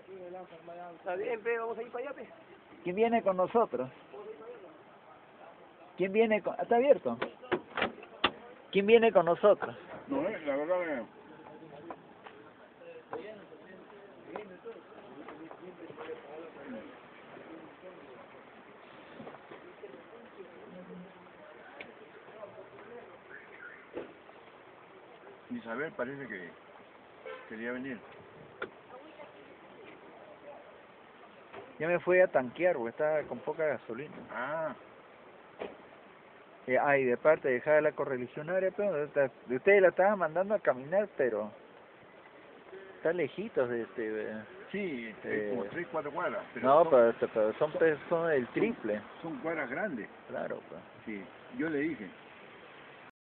Está bien, pe, vamos a ir para allá, pe. ¿Quién viene con nosotros? ¿Quién viene con... ¿Está abierto? ¿Quién viene con nosotros? No, la verdad que... Isabel parece que quería venir. Yo me fui a tanquear porque estaba con poca gasolina. Ah, Y de parte de dejar la correligionaria, pero de ustedes la estaban mandando a caminar, pero está lejitos de sí, es como 3, 4 cuadras. Pero no, son, pero son el triple. son cuadras grandes. Claro, pues. Sí, yo le dije.